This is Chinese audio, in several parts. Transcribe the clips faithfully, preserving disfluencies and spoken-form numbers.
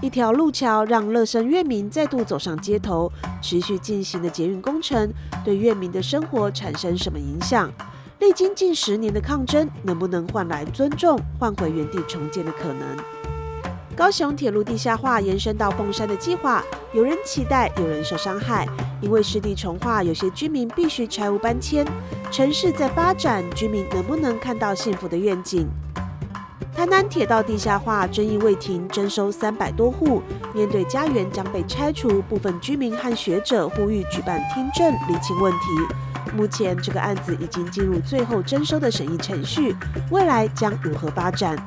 一条路桥让乐生院民再度走上街头，持续进行的捷运工程对院民的生活产生什么影响？历经近十年的抗争，能不能换来尊重，换回原地重建的可能？高雄铁路地下化延伸到凤山的计划，有人期待，有人受伤害。因为湿地重划，有些居民必须拆屋搬迁。城市在发展，居民能不能看到幸福的愿景？台南铁道地下化争议未停，征收三百多户，面对家园将被拆除，部分居民和学者呼吁举办听证，厘清问题。目前这个案子已经进入最后征收的审议程序，未来将如何发展？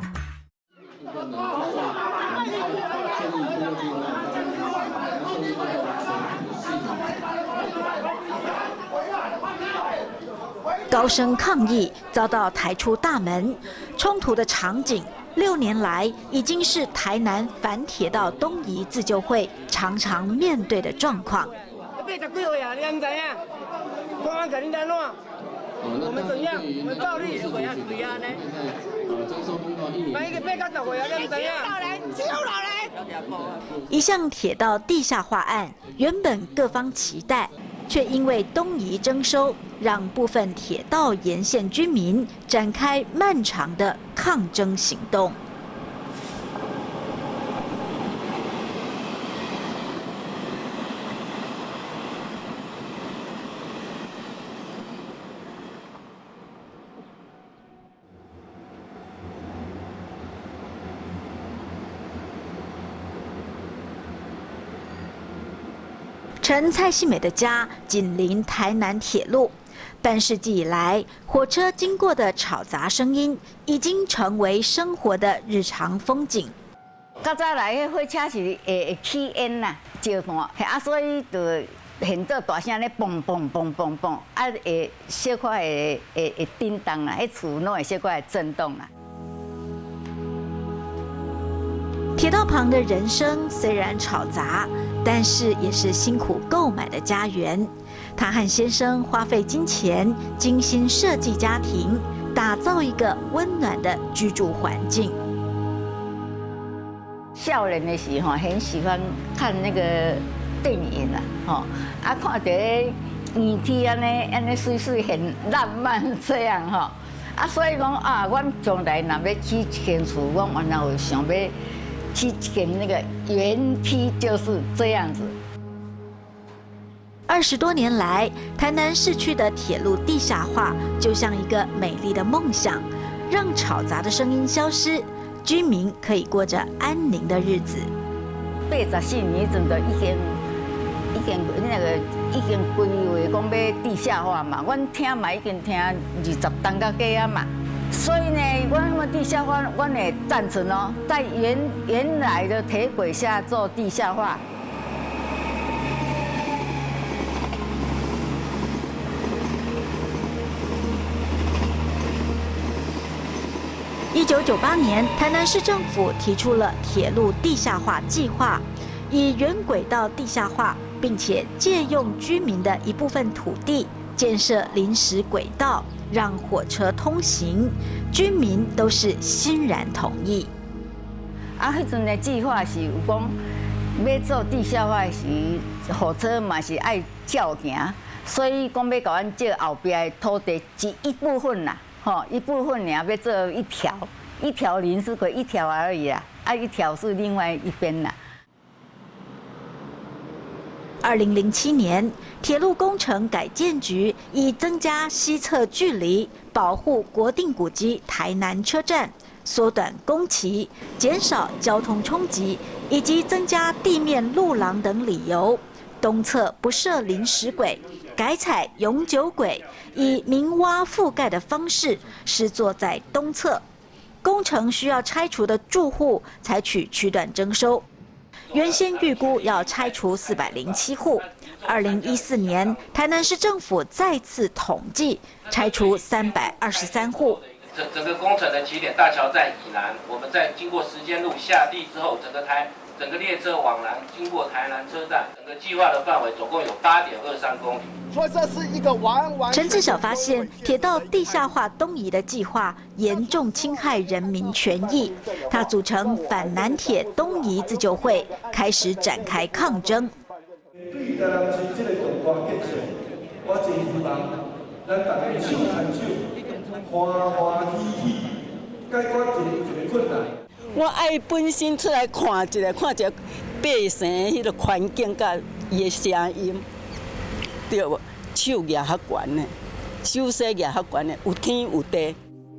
高声抗议遭到抬出大门，冲突的场景六年来已经是台南反铁道东移自救会常常面对的状况。 八十几岁啊，你也唔知影，公安肯定在乱。我们怎样？我们照例会啊，对啊呢。那一个八九十岁啊，你唔知影。老人，只有老人。 一项铁道地下化案，原本各方期待，却因为东移征收，让部分铁道沿线居民展开漫长的抗争行动。陈蔡细美的家紧邻台南铁路，半世纪以来，火车经过的吵杂声音已经成为生活的日常风景。 较早来，迄火车是会会起烟呐，烧炭，啊，所以就现做大声咧嘣嘣嘣嘣嘣，啊，会小可会会会叮当啦，迄厝拢会小可会震动啦。 铁道旁的人生虽然吵杂，但是也是辛苦购买的家园。她和先生花费金钱，精心设计家庭，打造一个温暖的居住环境。 少年的时候很喜欢看那个电影啦，吼，啊，看到园梯安尼安尼水水很浪漫这样吼，啊，所以讲啊，阮将来若要起一间厝，阮原来有想要。去给那个园梯就是这样子。 二十多年来，台南市区的铁路地下化就像一个美丽的梦想，让吵杂的声音消失，居民可以过着安宁的日子。 八十四年阵就已经已经那个已经规划讲要地下化嘛，阮听嘛已经听二十担到几啊嘛。所以呢，阮们地下化，阮也赞成哦，在原原来的铁轨下做地下化。 一九九八年，台南市政府提出了铁路地下化计划，以原轨道地下化，并且借用居民的一部分土地，建设临时轨道。让火车通行，居民都是欣然同意。 啊，迄阵的计划是有讲，要做地下化时，火车嘛是爱照行，所以讲要甲阮借后边的土地一一部分啦，吼，一部分尔要做一条，一条临时轨一条而已啦，啊，一条是另外一边啦。 二零零七年，铁路工程改建局以增加西侧距离、保护国定古迹台南车站、缩短工期、减少交通冲击以及增加地面路廊等理由，东侧不设临时轨，改采永久轨，以明挖覆盖的方式施作在东侧。工程需要拆除的住户，采取区段征收。原先预估要拆除四百零七户，二零一四年台南市政府再次统计拆除三百二十三户。 整整个工程的起点大桥在以南，我们在经过时间路下地之后，整个台整个列车往南经过台南车站，整个计划的范围总共有八点二三公里。 所以这是一个完完。 陈志晓发现，铁道地下化东移的计划严重侵害人民权益，他组成反南铁东移自救会，开始展开抗争。 对台南市这个重大建设，我真希望咱大家手牵手，欢欢喜喜，解决一个一个困难。 我爱本身出来看一下，看一下百姓迄个环境甲伊的声音，对无？手举较悬呢，手势举较悬呢，有天有地。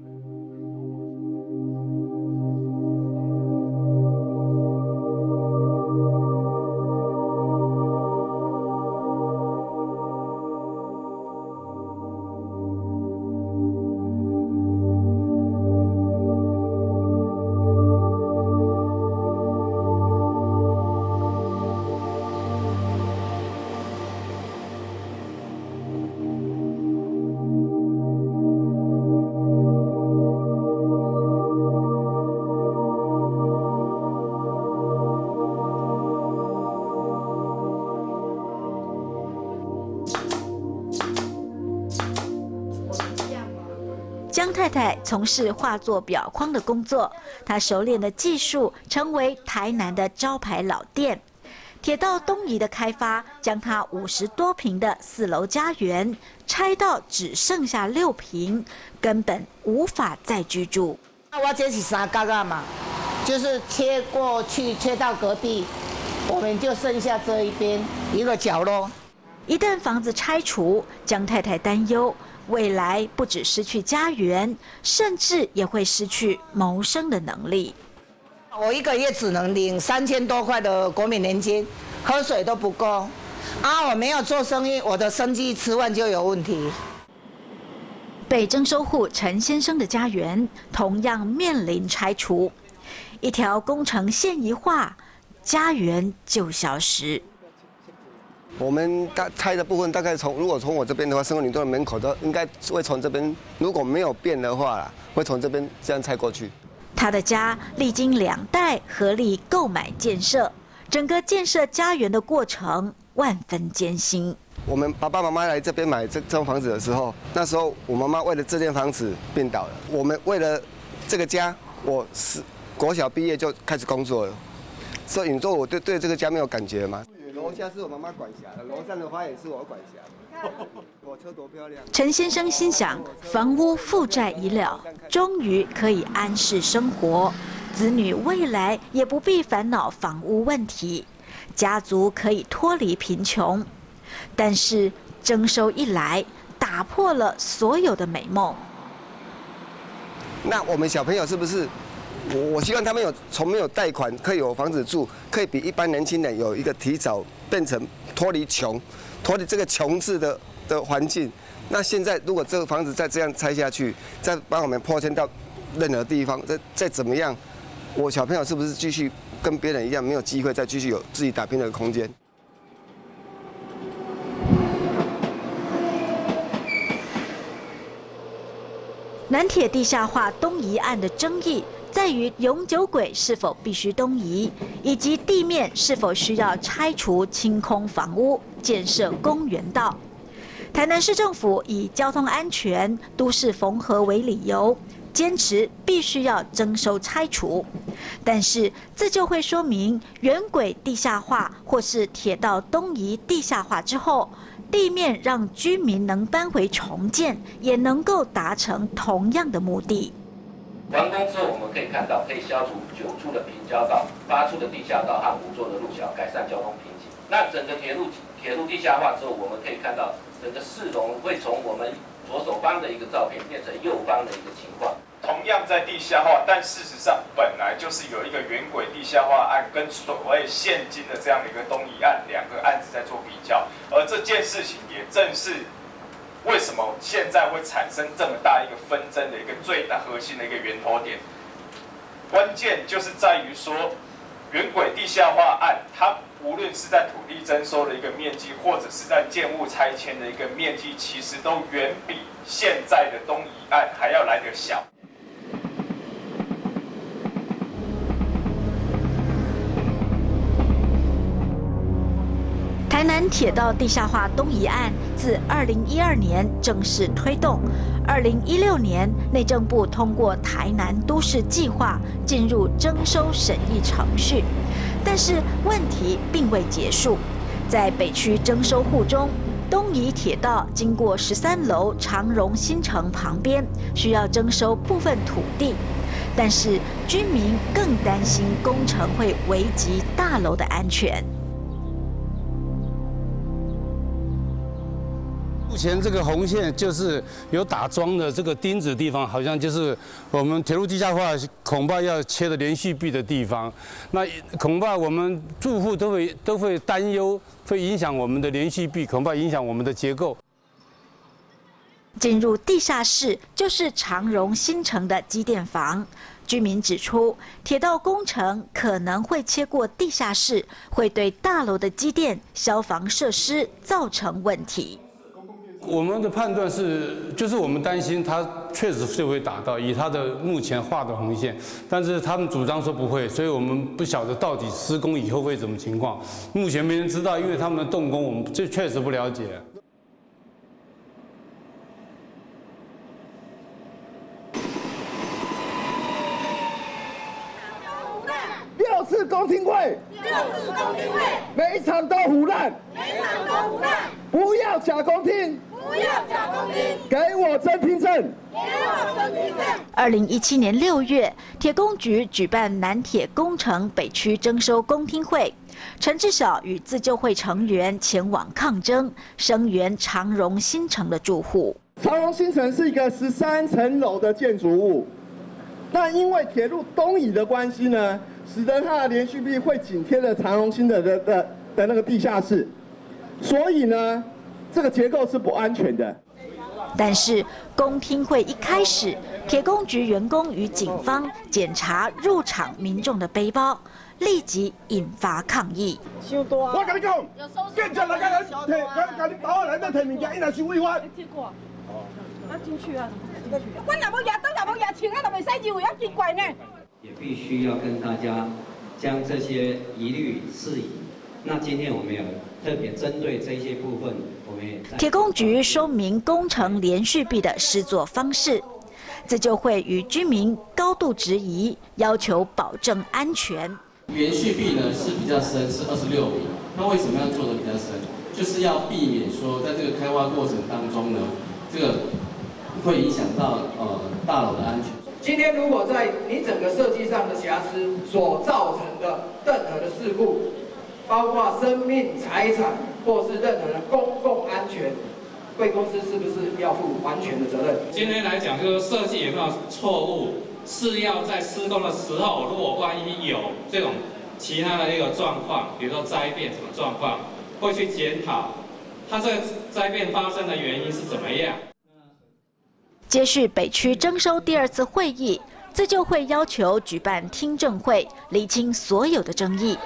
江太太从事画作裱框的工作，她熟练的技术成为台南的招牌老店。铁道东移的开发，将她五十多坪的四楼家园拆到只剩下六坪，根本无法再居住。 我这是三角啊嘛，就是切过去，切到隔壁，我们就剩下这一边一个角落。 一旦房子拆除，江太太担忧。未来不只失去家园，甚至也会失去谋生的能力。 我一个月只能领三千多块的国民年金，喝水都不够。啊，我没有做生意，我的生计吃饭就有问题。 被征收户陈先生的家园同样面临拆除，一条工程线一画，家园就消失。 我们大拆的部分大概从，如果从我这边的话，生活旅队的门口都应该会从这边，如果没有变的话啦，会从这边这样拆过去。 他的家历经两代合力购买建设，整个建设家园的过程万分艰辛。 我们爸爸妈妈来这边买这这栋房子的时候，那时候我妈妈为了这间房子病倒了。我们为了这个家，我是国小毕业就开始工作了，所以你说我对对这个家没有感觉吗？楼下是我妈妈管辖的，楼上的花园是我管辖的。火车多漂亮！ 陈先生心想，房屋负债已了，终于可以安适生活，子女未来也不必烦恼房屋问题，家族可以脱离贫穷。但是征收一来，打破了所有的美梦。 那我们小朋友是不是？我我希望他们有从没有贷款，可以有房子住，可以比一般年轻人有一个提早变成脱离穷，脱离这个穷字的的环境。那现在如果这个房子再这样拆下去，再帮我们扩迁到任何地方，再再怎么样，我小朋友是不是继续跟别人一样没有机会再继续有自己打拼的空间？ 南铁地下化东移案的争议在于永久轨是否必须东移，以及地面是否需要拆除清空房屋，建设公园道。台南市政府以交通安全、都市缝合为理由，坚持必须要征收拆除。但是自救会说明，原轨地下化或是铁道东移地下化之后，地面让居民能搬回重建，也能够达成同样的目的。 完工之后，我们可以看到，可以消除九处的平交道、八处的地下道和五座的路桥，改善交通瓶颈。那整个铁路铁路地下化之后，我们可以看到，整个市容会从我们左手方的一个照片变成右方的一个情况。 同样在地下化，但事实上本来就是有一个原轨地下化案跟所谓现今的这样的一个东移案两个案子在做比较，而这件事情也正是为什么现在会产生这么大一个纷争的一个最大核心的一个源头点。关键就是在于说，原轨地下化案，它无论是在土地征收的一个面积，或者是在建物拆迁的一个面积，其实都远比现在的东移案还要来得小。 台南铁道地下化东移案自二零一二年正式推动，二零一六年内政部通过台南都市计划进入征收审议程序，但是问题并未结束，在北区征收户中。东移铁道经过十三楼长荣新城旁边，需要征收部分土地，但是居民更担心工程会危及大楼的安全。 目前这个红线就是有打桩的这个钉子地方，好像就是我们铁路地下化恐怕要切的连续壁的地方。那恐怕我们住户都会都会担忧，会影响我们的连续壁，恐怕影响我们的结构。 进入地下室就是长荣新城的机电房。居民指出，铁道工程可能会切过地下室，会对大楼的机电、消防设施造成问题。 我们的判断是，就是我们担心它确实是会打到，以它的目前画的红线，但是他们主张说不会，所以我们不晓得到底施工以后会怎么情况。目前没人知道，因为他们的动工，我们这确实不了解。 六次公听会， 六次公听会， 每一场都胡乱， 每一场都胡乱， 不要假公听。 不要假公听， 给我真听证， 给我真听证。 二零一七年六月，铁工局举办南铁工程北区征收公听会，陈志晓与自救会成员前往抗争，声援长荣新城的住户。 长荣新城是一个十三层楼的建筑物，那因为铁路东移的关系呢，使得它的连续壁会紧贴着长荣新的的的的那个地下室，所以呢。这个结构是不安全的。 但是公听会一开始，铁工局员工与警方检查入场民众的背包，立即引发抗议。 我跟你讲，警察来甲咱摕，甲甲你包啊来在摕物件，伊若是违法。 哦，那进去啊？怎么进去？我若无牙刀，若无牙签，啊，就袂使入，也奇怪呢。 也必须要跟大家将这些疑虑释疑。那今天我们有特别针对这些部分，我们也铁工局说明工程连续壁的施作方式，自救会与居民高度质疑，要求保证安全。 连续壁呢是比较深，是二十六米。那为什么要做的比较深？就是要避免说在这个开挖过程当中呢，这个会影响到呃大楼的安全。 今天如果在你整个设计上的瑕疵所造成的任何的事故，包括生命、财产或是任何的公共安全，贵公司是不是要负完全的责任？ 今天来讲，就是设计有没有错误，是要在施工的时候，如果万一有这种其他的一个状况，比如说灾变什么状况，会去检讨它这个灾变发生的原因是怎么样。 接续北区征收第二次会议，自救会要求举办听证会，厘清所有的争议。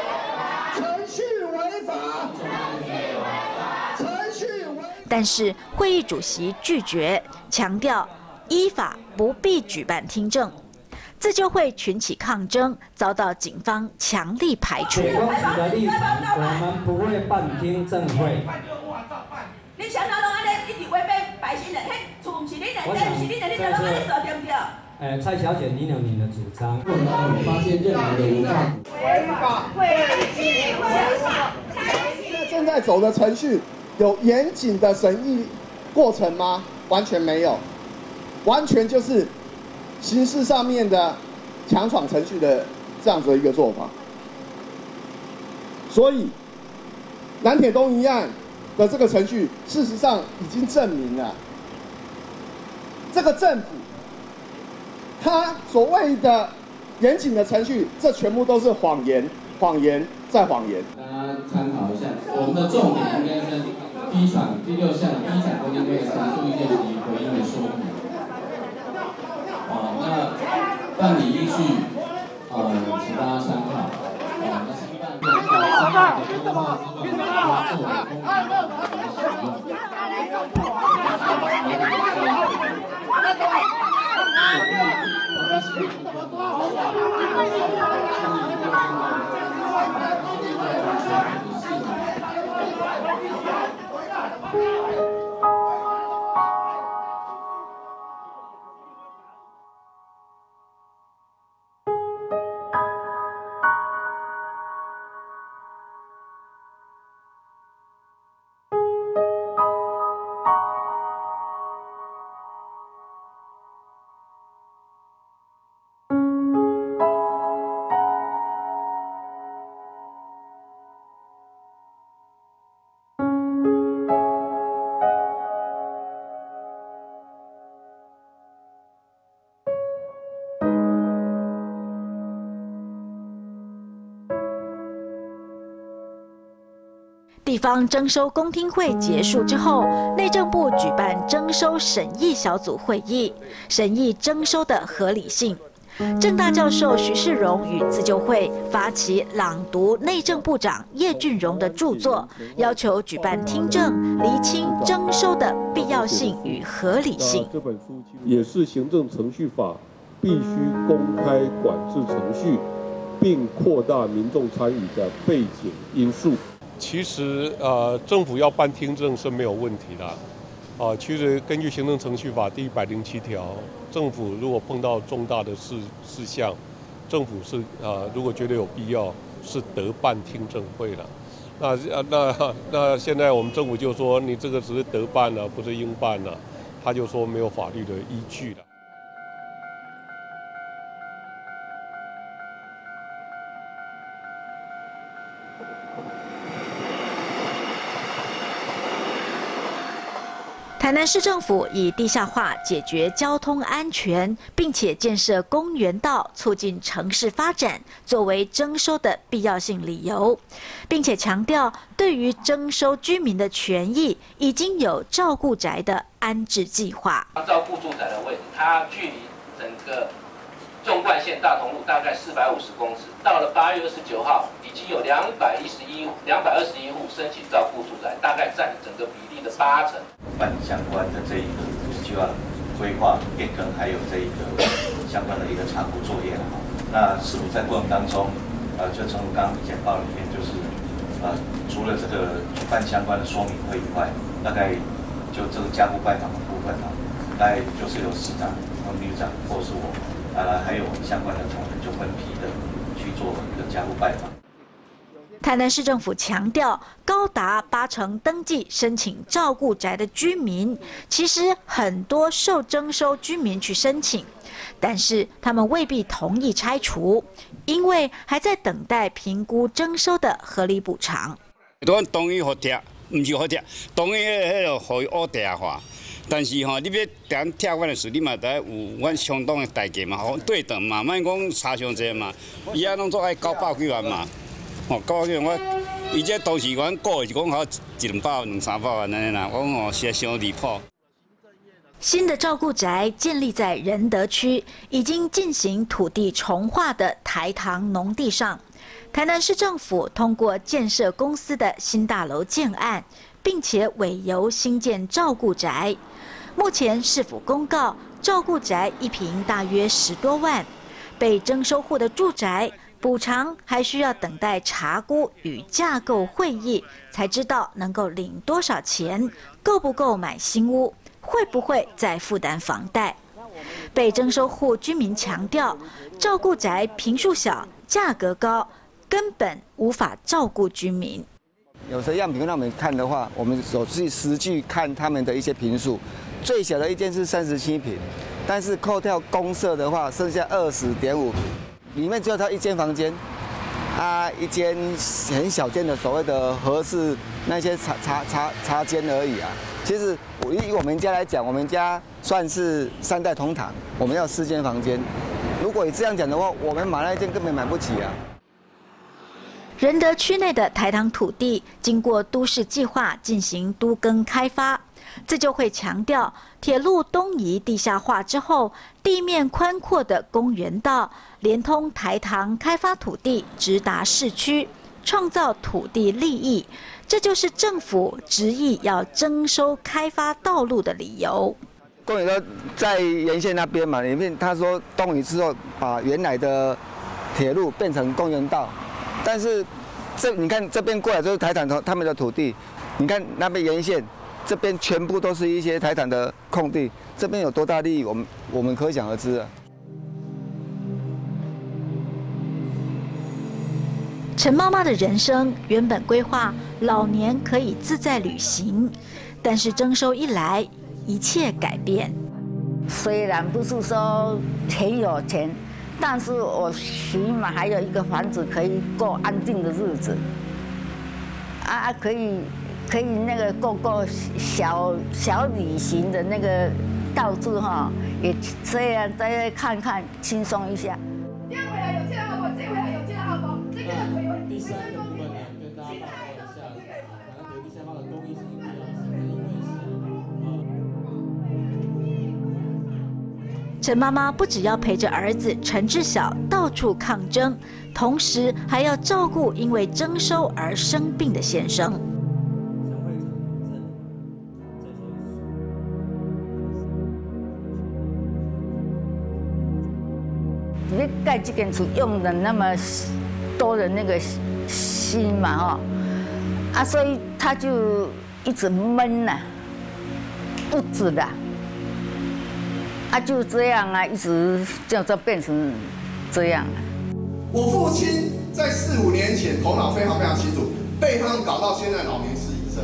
但是会议主席拒绝，强调依法不必举办听证。自救会群起抗争，遭到警方强力排除。 铁工局的立场，我们不会办听证会。 你想到拢安尼一直违背百姓的，迄厝唔是你的，地唔是你的，你怎么安尼做对不对？ 呃，蔡小姐，你有你的主张。 不能发现任何的违法。 违法，违纪，违法。 现在正在走的程序。有严谨的审议过程吗？完全没有，完全就是形式上面的强闯程序的这样子的一个做法。所以南铁东移案的这个程序，事实上已经证明了，这个政府他所谓的严谨的程序，这全部都是谎言，谎言再谎言。 大家参考一下，我们的重点应该是。第一场第六项，第一场公听会陈述意见及回应的说明。哦，那办理依据，呃，请大家参考。哦，那希望各位在三号的公话之后，能够作为公民来使用。 地方征收公听会结束之后，内政部举办征收审议小组会议，审议征收的合理性。政大教授徐世荣与自救会发起朗读内政部长叶俊荣的著作，要求举办听证，厘清征收的必要性与合理性。 这本书也是行政程序法必须公开管制程序，并扩大民众参与的背景因素。其实，呃，政府要办听证是没有问题的。啊，其实根据行政程序法第一百零七条，政府如果碰到重大的事事项，政府是啊，如果觉得有必要，是得办听证会的。那那那现在我们政府就说你这个只是得办了，不是应办了，他就说没有法律的依据了。 台南市政府以地下化解决交通安全，并且建设公园道，促进城市发展，作为征收的必要性理由，并且强调对于征收居民的权益，已经有照顾宅的安置计划。 照顾住宅的位置，它距离整个纵贯线大同路大概四百五十公尺。到了八月二十九号，已经有两百一十一、两百二十一户申请照顾住宅，大概占整个比例的八成。 办相关的这一个就要规划变更，还有这一个相关的一个查顾作业了。那是否在过程当中，呃，就正如刚刚简报里面，就是呃，除了这个办相关的说明会以外，大概就这个家务拜访的部分啊，大概就是由市长、跟秘书长或是我，呃，还有相关的同仁就分批的去做一个家务拜访。 台南市政府强调，高达八成登记申请照顾宅的居民，其实很多受征收居民去申请，但是他们未必同意拆除，因为还在等待评估征收的合理补偿。 阮同意互拆，唔是互拆，同意迄个互伊乌地化。但是吼，你要点拆阮的事，你嘛得有阮相当的代价嘛，对等嘛，莫讲差伤济嘛，伊啊拢做爱九百几万嘛。哦，九百几万我，伊这当时阮估是讲好一两百万、两三百万安尼啦，我讲哦是伤离谱。 新的照顾宅建立在仁德区已经进行土地重划的台糖农地上，台南市政府通过建设公司的新大楼建案，并且委由新建照顾宅。目前市府公告，照顾宅一坪大约十多万，被征收户的住宅补偿还需要等待查估与架构会议，才知道能够领多少钱，够不够买新屋，会不会再负担房贷。被征收户居民强调，照顾宅坪数小，价格高，根本无法照顾居民。 有的样品让我们看的话，我们手去实际看他们的一些坪数，最小的一间是三十七坪，但是扣掉公设的话，剩下二十点五坪。里面只有它一间房间，啊，一间很小间的所谓的合适那些茶茶茶茶间而已啊。其实我以我们家来讲，我们家算是三代同堂，我们要四间房间。如果你这样讲的话，我们买那一间根本买不起啊。 仁德区内的台糖土地经过都市计划进行都更开发，这就会强调铁路东移地下化之后，地面宽阔的公园道连通台糖开发土地直达市区，创造土地利益，这就是政府执意要征收开发道路的理由。 公园道在沿线那边嘛，里面他说东移之后把原来的铁路变成公园道。但是这你看这边过来就是台糖他们的土地，你看那边沿线这边全部都是一些台糖的空地，这边有多大利益，我们我们可想而知啊。 陈妈妈的人生原本规划老年可以自在旅行，但是征收一来，一切改变。 虽然不是说很有钱，但是我起码还有一个房子可以过安定的日子，啊，可以可以那个过过小小旅行的那个到处哈，也这样再看看，轻松一下。 这样回来有这样好不好？这回来有这样好不好？这个腿有。第三个部分呢，跟大家报告一下。 陈妈妈不只要陪着儿子陈志晓到处抗争，同时还要照顾因为征收而生病的先生。 你盖这间厝用了那么多的那个心嘛，哈，啊，所以他就一直闷呐、啊，不止的。 啊，就这样啊，一直就这变成这样啊。 我父亲在四五年前头脑非常非常清楚，被他们搞到现在老年失忆症。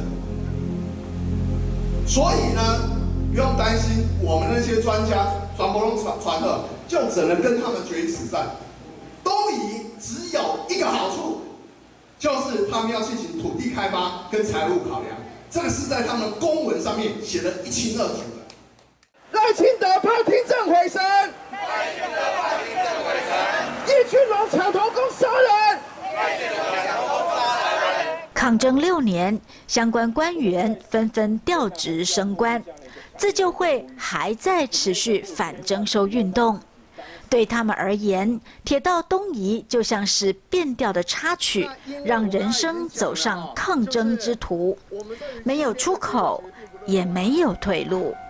所以呢，不用担心，我们那些专家传播龙传传的，就只能跟他们决一死战。东移只有一个好处，就是他们要进行土地开发跟财务考量，这个是在他们公文上面写得一清二楚。 赖清德怕听证回声，赖清德怕听证回声，叶俊龙抢头功杀人，叶俊龙抢头功杀人。 抗争六年，相关官员纷纷调职升官，自救会还在持续反征收运动。对他们而言，铁道东移就像是变调的插曲，让人生走上抗争之途，没有出口，也没有退路。